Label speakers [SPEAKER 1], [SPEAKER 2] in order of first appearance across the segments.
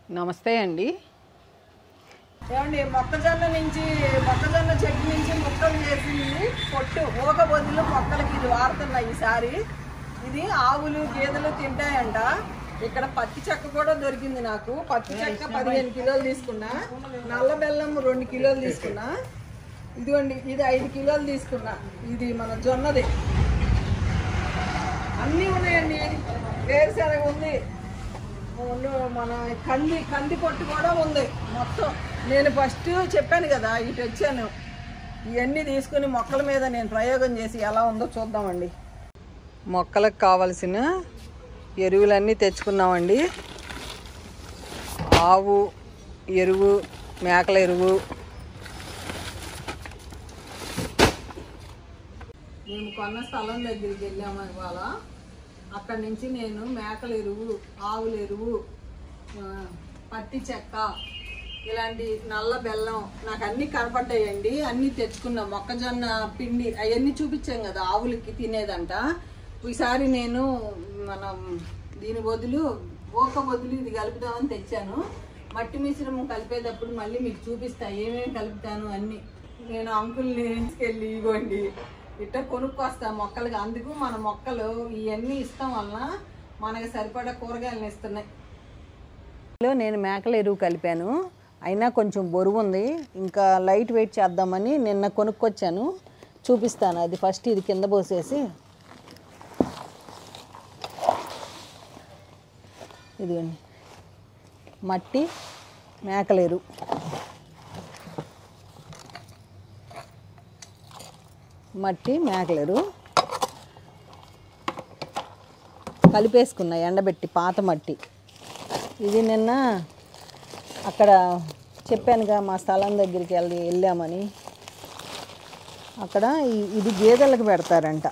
[SPEAKER 1] నమస్తే అండి.
[SPEAKER 2] ఏమండి మొక్కజొన్న చెట్టు నుంచి ముక్కలు చేసింది పొట్టు ఊక బదులు మొక్కలకి ఇది వాడుతున్నాయి. ఈసారి ఇది ఆవులు గేదెలు తింటాయంట. ఇక్కడ పత్తి చెక్క కూడా దొరికింది నాకు. పత్తి చెక్క 15 కిలోలు తీసుకున్నా, నల్ల బెల్లం 2 కిలోలు తీసుకున్నా, ఇదిగోండి ఇది 5 కిలోలు తీసుకున్నా. ఇది మన జొన్నది. అన్నీ ఉన్నాయండి. వేరుశనగ ఉంది, మన కంది పొట్టు కూడా ఉంది. మొత్తం నేను ఫస్ట్ చెప్పాను కదా, ఇటు వచ్చాను. ఇవన్నీ తీసుకుని మొక్కల మీద నేను ప్రయోగం చేసి ఎలా ఉందో చూద్దామండి.
[SPEAKER 1] మొక్కలకు కావలసిన ఎరువులన్నీ తెచ్చుకున్నామండి. ఆవు ఎరువు, మేకల ఎరువు.
[SPEAKER 2] మేము కొన్న స్థలం దగ్గరికి వెళ్ళాము ఇవాళ. అక్కడి నుంచి నేను మేకల ఎరువు, ఆవుల ఎరువు, పత్తి చెక్క, ఇలాంటి నల్ల బెల్లం నాకు అన్నీ కనపడ్డాయండి. అన్నీ తెచ్చుకున్నాం. మొక్కజొన్న పిండి అవన్నీ చూపించాం కదా ఆవులకి తినేదంట. ఈసారి నేను దీని బదులు ఇది కలుపుదామని తెచ్చాను. మట్టి మిశ్రమం కలిపేటప్పుడు మళ్ళీ మీకు చూపిస్తా ఏమేమి కలుపుతాను అన్నీ. నేను అంకుల్ని తీసుకెళ్ళి ఇవ్వండి ఇట్లా కొనుక్కొస్తా మొక్కలకి. అందుకు మన మొక్కలు ఇవన్నీ ఇష్టం వలన మనకి సరిపడా కూరగాయలను ఇస్తున్నాయి.
[SPEAKER 1] నేను మేకల ఎరువు కలిపాను, అయినా కొంచెం బరువు ఉంది. ఇంకా లైట్ వెయిట్ చేద్దామని నిన్న కొనుక్కొచ్చాను. చూపిస్తాను. అది ఫస్ట్ ఇది కింద పోసేసి, ఇదిగోండి మట్టి మేకల ఎరువు. మట్టి మేకలేరు కలిపేసుకున్నా ఎండబెట్టి, పాత మట్టి. ఇది నిన్న అక్కడ చెప్పానుగా మా స్థలం దగ్గరికి వెళ్ళామని. అక్కడ ఇది గేదెలకు పెడతారంట.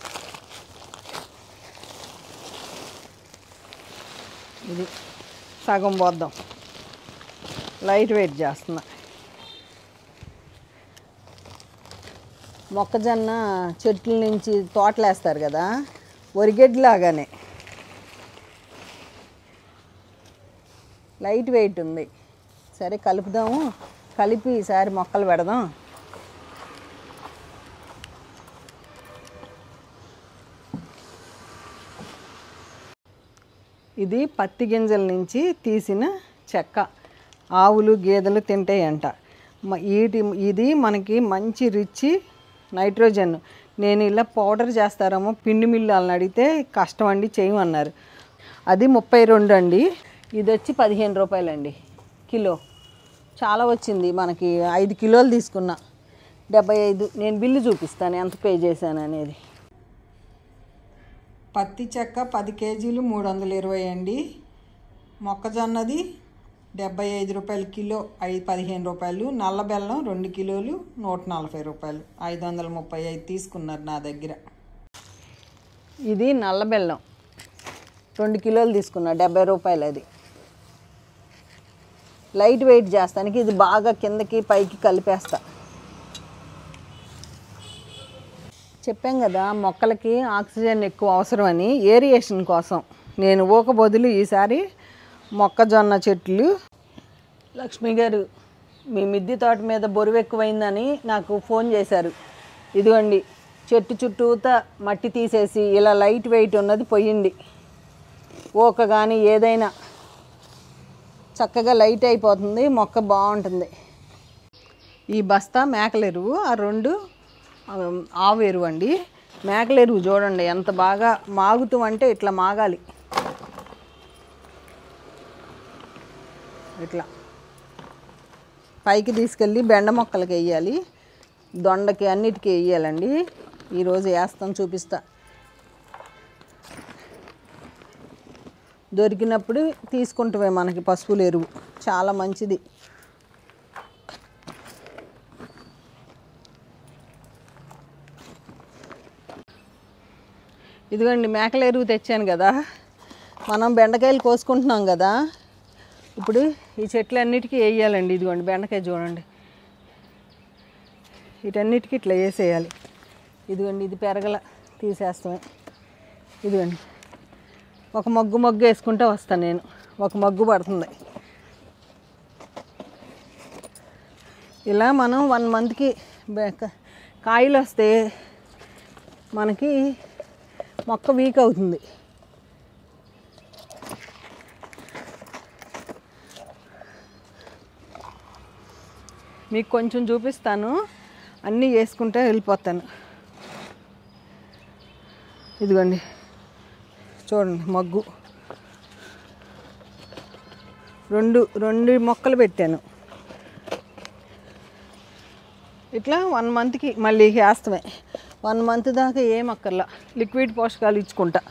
[SPEAKER 1] ఇది సగం పోద్దాం, లైట్ వెయిట్ చేస్తున్నా. మొక్కజొన్న చెట్ల నుంచి తోటలేస్తారు కదా, వరిగడ్డిలాగానే లైట్ వెయిట్ ఉంది. సరే కలుపుదాము, కలిపి ఈసారి మొక్కలు పెడదాం. ఇది పత్తి గింజల నుంచి తీసిన చెక్క. ఆవులు గేదెలు తింటాయంట. ఇది మనకి మంచి రిచ్ నైట్రోజన్. నేను ఇలా పౌడర్ చేస్తారేమో పిండి మిల్లు వాళ్ళని అడిగితే కష్టం అండి చేయమన్నారు. అది 32 అండి. ఇది వచ్చి 15 రూపాయలండి కిలో. చాలా వచ్చింది మనకి. 5 కిలోలు తీసుకున్నా, 75. నేను బిల్లు చూపిస్తాను ఎంత పే చేశాను అనేది.
[SPEAKER 2] పత్తి చెక్క 10 కేజీలు 320 అండి. మొక్కజొన్నది 75 రూపాయలు కిలో, 15 రూపాయలు. నల్ల బెల్లం 2 కిలోలు 140 రూపాయలు, 535 తీసుకున్నారు నా దగ్గర.
[SPEAKER 1] ఇది నల్ల బెల్లం 2 కిలోలు తీసుకున్నా, 70 రూపాయలు. అది లైట్ వెయిట్ చేస్తానికి ఇది బాగా కిందకి పైకి కలిపేస్తా. చెప్పాం కదా మొక్కలకి ఆక్సిజన్ ఎక్కువ అవసరమని, ఏరియేషన్ కోసం నేను ఊక బదులు ఈసారి మొక్కజొన్న చెట్లు. లక్ష్మి గారు మీ మిద్దె తోట మీద బరువు ఎక్కువైందని నాకు ఫోన్ చేశారు. ఇదిగోండి చెట్టు చుట్టూతా మట్టి తీసేసి ఇలా లైట్ వెయిట్ ఉన్నది పొయ్యింది. ఊక కానీ ఏదైనా చక్కగా లైట్ అయిపోతుంది, మొక్క బాగుంటుంది. ఈ బస్తా మేకల ఎరువు, ఆ 2 ఆవు ఎరువు అండి. మేకల ఎరువు చూడండి ఎంత బాగా మాగుతూ అంటే ఇట్లా మాగాలి. ఇట్లా పైకి తీసుకెళ్ళి బెండ మొక్కలకి వేయాలి, దొండకి అన్నిటికీ వేయాలండి. ఈరోజు వేస్తాం, చూపిస్తా. దొరికినప్పుడు తీసుకుంటామే మనకి పశువుల ఎరువు చాలా మంచిది. ఇదిగోండి మేకల ఎరువు తెచ్చాను కదా. మనం బెండకాయలు కోసుకుంటున్నాం కదా, ఇప్పుడు ఈ చెట్లన్నిటికీ వేయాలండి. ఇదిగోండి బెండకాయ చూడండి, వీటన్నిటికీ ఇట్లా వేసేయాలి. ఇదిగోండి ఇది పెరగల తీసేస్తామే. ఇదిగోండి ఒక మగ్గు వేసుకుంటూ వస్తాను నేను. ఒక మగ్గు పడుతుంది. ఇలా మనం 1 మంత్కి కాయలు వస్తే మనకి మొక్క వీక్ అవుతుంది. మీకు కొంచెం చూపిస్తాను, అన్నీ వేసుకుంటే వెళ్ళిపోతాను. ఇదిగోండి చూడండి, మగ్గు రెండు మొక్కలు పెట్టాను. ఇట్లా 1 మంత్కి మళ్ళీ వేస్తామే. 1 మంత్ దాకా ఏం అక్కర్లా, లిక్విడ్ పోషకాలు ఇచ్చుకుంటా.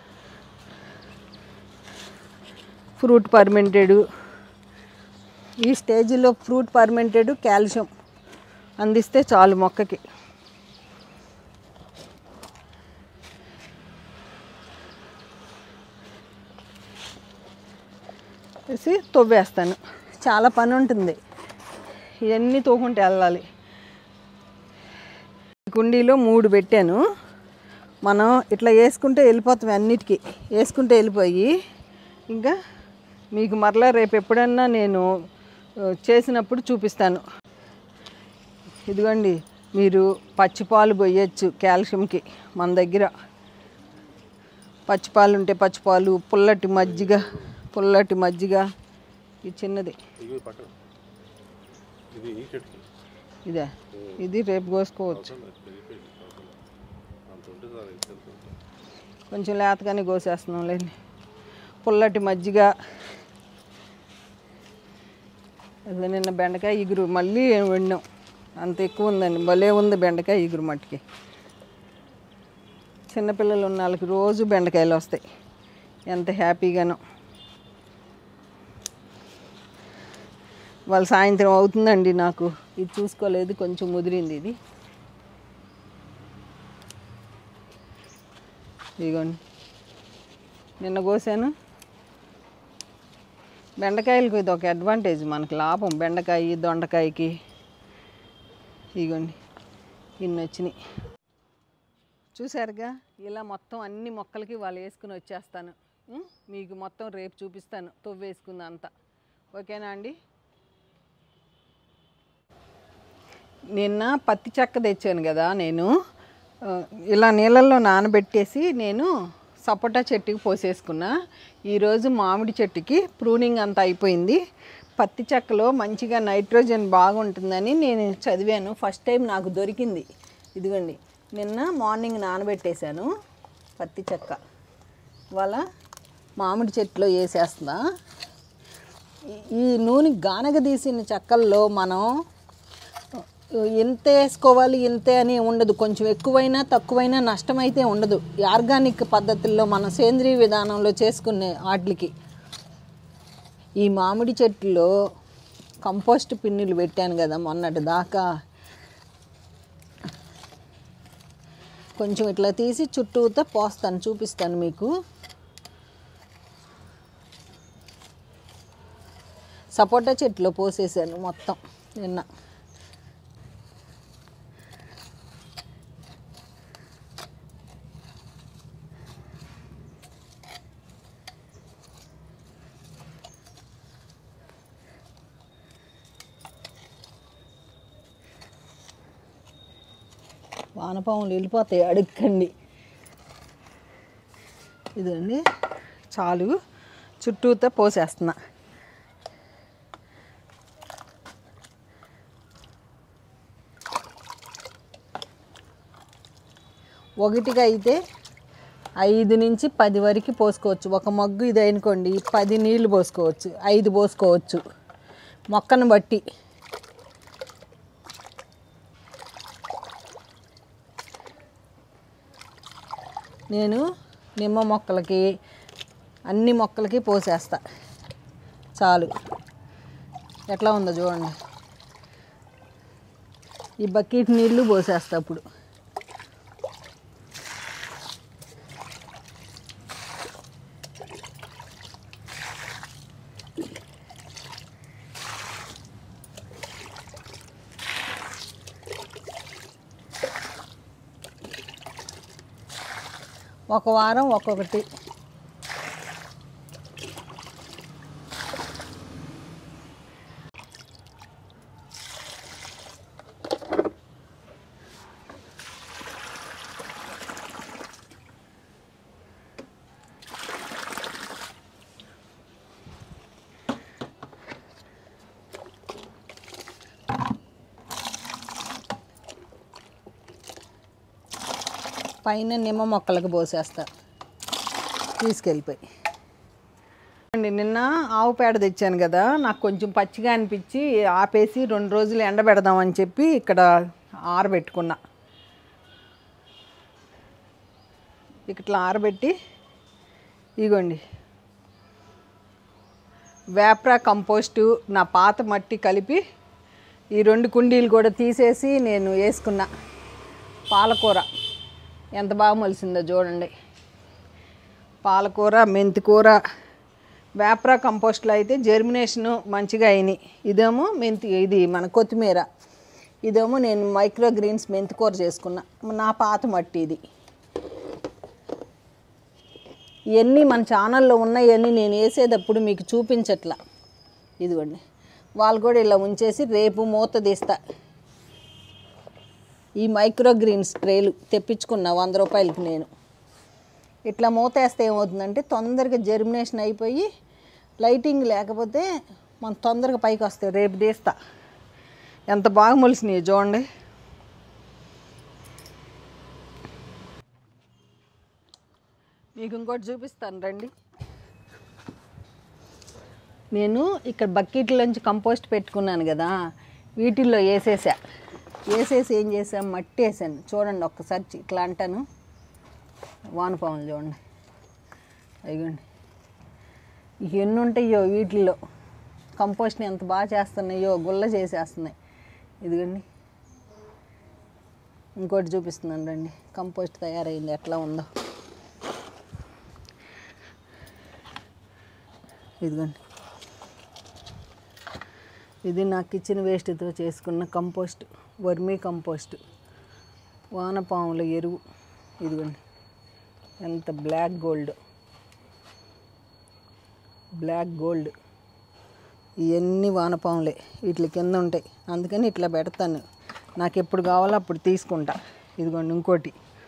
[SPEAKER 1] ఫ్రూట్ పర్మెంటెడ్, ఈ స్టేజ్లో ఫ్రూట్ పర్మెంటెడ్ కాల్షియం అందిస్తే చాలు మొక్కకి. వేసి తవ్వేస్తాను. చాలా పని ఉంటుంది, ఇవన్నీ తోకుంటే వెళ్ళాలి. కుండీలో 3 పెట్టాను. మనం ఇట్లా వేసుకుంటే వెళ్ళిపోతాం, అన్నిటికీ వేసుకుంటే వెళ్ళిపోయి. ఇంకా మీకు మరలా రేపు ఎప్పుడన్నా నేను చేసినప్పుడు చూపిస్తాను. ఇదిగోండి, మీరు పచ్చిపాలు పోయచ్చు కాల్షియంకి. మన దగ్గర పచ్చిపాలు ఉంటే పచ్చిపాలు, పుల్లటి మజ్జిగ. ఇది చిన్నది, ఇదే. ఇది రేపు కోసుకోవచ్చు, కొంచెం లేతగానే కోసేస్తున్నాం లేండి. పుల్లటి మజ్జిగ. అసలు నిన్న బెండకాయ ఇగురు మళ్ళీ వండాం, అంత ఎక్కువ ఉందండి, భలే ఉంది బెండకాయ ఇగురు మట్టికి. చిన్నపిల్లలు ఉన్న వాళ్ళకి రోజు బెండకాయలు వస్తాయి, ఎంత హ్యాపీగానో. వాళ్ళు సాయంత్రం అవుతుందండి, నాకు ఇది చూసుకోలేదు, కొంచెం ముదిరింది ఇది. ఇదిగోండి, నిన్న కోసాను. బెండకాయలకు ఇది ఒక అడ్వాంటేజ్, మనకు లాభం. బెండకాయ, దొండకాయకి. ఇదిగోండి, ఇన్ని వచ్చినాయి చూసారుగా. ఇలా మొత్తం అన్ని మొక్కలకి వాళ్ళు వేసుకుని వచ్చేస్తాను. మీకు మొత్తం రేపు చూపిస్తాను తవ్వేసుకుంది అంతా. ఓకేనా అండి? నిన్న పత్తి చెక్క తెచ్చాను కదా నేను, ఇలా నీళ్ళల్లో నానబెట్టేసి నేను సపోటా చెట్టుకి పోసేసుకున్నా. ఈరోజు మామిడి చెట్టుకి ప్రూనింగ్ అంతా అయిపోయింది. పత్తి చెక్కలో మంచిగా నైట్రోజన్ బాగుంటుందని నేను చదివాను, ఫస్ట్ టైం నాకు దొరికింది. ఇదిగోండి, నిన్న మార్నింగ్ నానబెట్టేశాను పత్తి చెక్క. ఇవాళ మామిడి చెట్టులో వేసేస్తా. ఈ నూనె గానగ తీసిన చెక్కల్లో మనం ఎంత వేసుకోవాలి ఇంతే అని ఉండదు, కొంచెం ఎక్కువైనా తక్కువైనా నష్టమైతే ఉండదు. ఆర్గానిక్ పద్ధతుల్లో మన సేంద్రీయ విధానంలో చేసుకునే వాటికి. ఈ మామిడి చెట్టులో కంపోస్ట్ పిన్నులు పెట్టాను కదా మొన్నటి దాకా, కొంచెం ఇట్లా తీసి చుట్టూతో పోస్తాను, చూపిస్తాను మీకు. సపోటా చెట్టులో పోసేసాను మొత్తం నిన్న. వానపాములు వెళ్ళిపోతాయి, అడుక్కండి. ఇదండి చాలు, చుట్టూతో పోసేస్తున్నా. ఒకటిగా అయితే 5 నుంచి 10 వరకు పోసుకోవచ్చు. ఒక మగ్గు ఇది అనుకోండి, 10 నీళ్ళు పోసుకోవచ్చు, 5 పోసుకోవచ్చు, మొక్కను బట్టి. నేను నిమ్మ మొక్కలకి అన్ని మొక్కలకి పోసేస్తా, చాలు. ఎట్లా ఉందో చూడండి. ఈ బకెట్ నీళ్ళు పోసేస్తా అప్పుడు. ఒక వారం ఒక్కొక్కటి.
[SPEAKER 2] పైన నిమ్మ మొక్కలకు పోసేస్తా తీసుకెళ్ళిపోయి.
[SPEAKER 1] నిన్న ఆవు పేడ తెచ్చాను కదా, నాకు కొంచెం పచ్చిగా అనిపించి ఆపేసి 2 రోజులు ఎండబెడదామని చెప్పి ఇక్కడ ఆరబెట్టుకున్నా. ఇట్లా ఆరబెట్టి ఇగోండి వేప్రా కంపోస్టు నా పాత మట్టి కలిపి ఈ 2 కుండీలు కూడా తీసేసి నేను వేసుకున్నా. పాలకూర ఎంత బాగా మొలిసిందో చూడండి. పాలకూర, మెంతికూర. వేప్రా కంపోస్ట్లో అయితే జర్మినేషను మంచిగా అయినాయి. ఇదేమో ఇది మన కొత్తిమీర. ఇదేమో నేను మైక్రో గ్రీన్స్ మెంతికూర చేసుకున్నా. నా పాత మట్టి ఇది. ఇవన్నీ మన ఛానల్లో ఉన్నాయని నేను వేసేటప్పుడు మీకు చూపించట్లా. ఇదిగోండి వాళ్ళు కూడా ఇలా ఉంచేసి రేపు మూత తీస్తా. ఈ మైక్రో గ్రీన్ స్ప్రేలు తెప్పించుకున్నా 100 రూపాయలకి నేను. ఇట్లా మూత వేస్తే ఏమవుతుందంటే తొందరగా జర్మినేషన్ అయిపోయి లైటింగ్ లేకపోతే మనం తొందరగా పైకి వస్తాయి. రేపు తీస్తా. ఎంత బాగా మొలిసినాయి చూడండి. మీకు ఇంకోటి చూపిస్తాను రండి. నేను ఇక్కడ బకెట్లోంచి కంపోస్ట్ పెట్టుకున్నాను కదా, వీటిల్లో వేసేసి ఏం చేసాను, మట్టి వేసాను. చూడండి ఒక్కసారి ఇట్లా అంటాను. వానపాములు చూడండి, అయ్యండి ఎన్ని ఉంటాయో వీటిల్లో. కంపోస్ట్ని ఎంత బాగా చేస్తున్నాయో, గుల్ల చేసేస్తున్నాయి. ఇదిగోండి ఇంకోటి చూపిస్తున్నాను రండి. కంపోస్ట్ తయారైంది ఎట్లా ఉందో. ఇదిగోండి ఇది నా కిచెన్ వేస్ట్తో చేసుకున్న కంపోస్ట్, వర్మీ కంపోస్ట్, వానపాముల ఎరువు. ఇదిగోండి ఎంత బ్లాక్ గోల్డ్. ఇవన్నీ వానపాములే, వీటి కింద ఉంటాయి. అందుకని ఇట్లా పెడతాను. నాకు ఎప్పుడు కావాలో అప్పుడు తీసుకుంటా. ఇదిగోండి ఇంకోటి,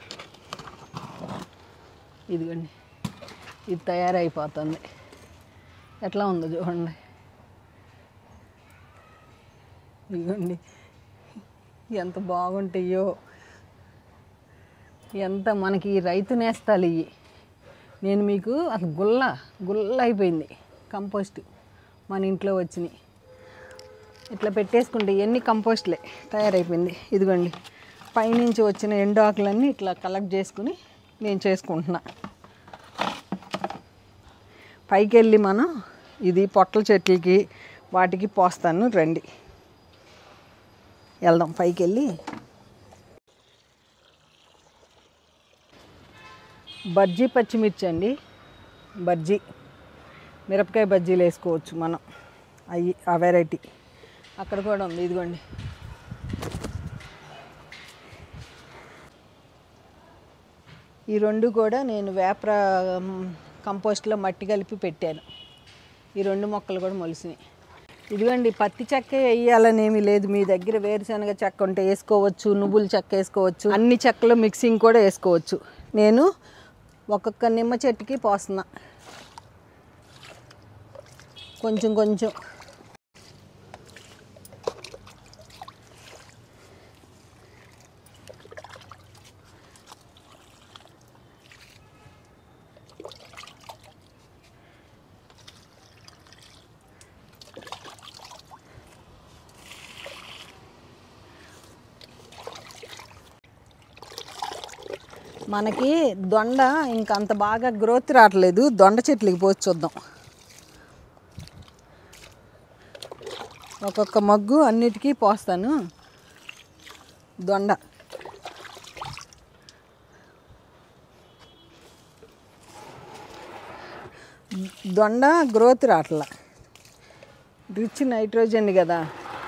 [SPEAKER 1] ఇదిగోండి ఇది తయారైపోతుంది. ఎట్లా ఉందో చూడండి. ఇదిగోండి ఎంత బాగుంటాయో. ఎంత మనకి రైతు నేస్తాలు ఇవి. నేను మీకు అసలు గుల్ల అయిపోయింది కంపోస్ట్ మన ఇంట్లో వచ్చినాయి. ఇట్లా పెట్టేసుకుంటే ఎన్ని కంపోస్ట్లే తయారైపోయింది. ఇదిగోండి పైనుంచి వచ్చిన ఎండు ఆకులన్నీ ఇట్లా కలెక్ట్ చేసుకుని నేను చేసుకుంటున్నా. పైకి వెళ్ళి మనం ఇది పొట్ల చెట్లకి వాటికి పోస్తాను. రండి వెళ్దాం పైకి వెళ్ళి. బజ్జీ పచ్చిమిర్చి అండి, బజ్జీ మిరపకాయ బజ్జీలు వేసుకోవచ్చు మనం. ఆ వెరైటీ అక్కడ కూడా ఉంది. ఇదిగోండి ఈ 2 కూడా నేను వేప్రా కంపోస్ట్లో మట్టి కలిపి పెట్టాను. ఈ 2 మొక్కలు కూడా మొలిసినాయి. ఇదిగోండి పత్తి చెక్క వేయాలని ఏమీ లేదు. మీ దగ్గర వేరుశనగ చెక్క ఉంటే వేసుకోవచ్చు, నువ్వుల చెక్క వేసుకోవచ్చు, అన్ని చెక్కలు మిక్సింగ్ కూడా వేసుకోవచ్చు. నేను ఒక్కొక్క నిమ్మ చెట్టుకి పోస్తున్నా కొంచెం. మనకి దొండ ఇంకా అంత బాగా గ్రోత్ రావట్లేదు. దొండ చెట్లకి పోసి చూద్దాం. ఒక్కొక్క మగ్గు అన్నిటికీ పోస్తాను. దొండ గ్రోత్ రావట్లా. రిచ్ నైట్రోజన్ కదా,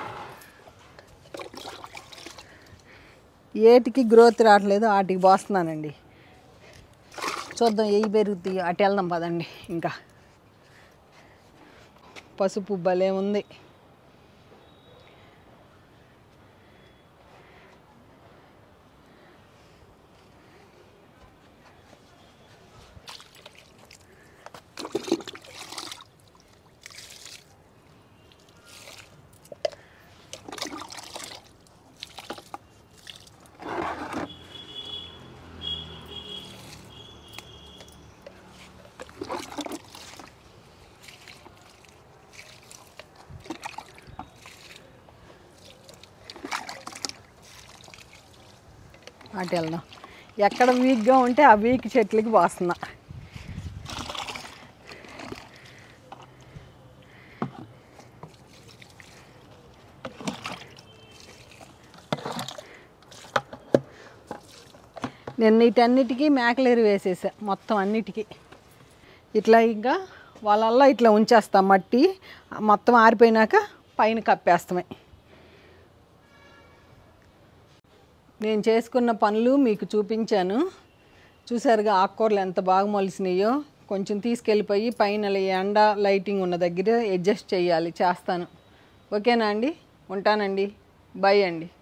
[SPEAKER 1] ఏటికి గ్రోత్ రావట్లేదు. వాటికి పోస్తున్నానండి. చూద్దాం ఏవి పెరుగుతాయి. అటు వెళ్దాం పదండి. ఇంకా పసుపు భలే ఉంది. అటు వెళ్దాం. ఎక్కడ వీక్గా ఉంటే ఆ వీక్ చెట్లకి పోస్తున్నా. నేను వీటన్నిటికీ మేకలేరు వేసేసా మొత్తం అన్నిటికీ. ఇట్లా ఇంకా వాళ్ళల్లా ఇట్లా ఉంచేస్తాం, మట్టి మొత్తం ఆరిపోయినాక పైన కప్పేస్తామే. నేను చేసుకున్న పనులు మీకు చూపించాను. చూసారుగా ఆకుకూరలు ఎంత బాగా మొలిసినాయో. కొంచెం తీసుకెళ్ళిపోయి పైన ఎండ లైటింగ్ ఉన్న దగ్గర అడ్జస్ట్ చేయాలి, చేస్తాను. ఓకేనా అండి? ఉంటానండి. బై అండి.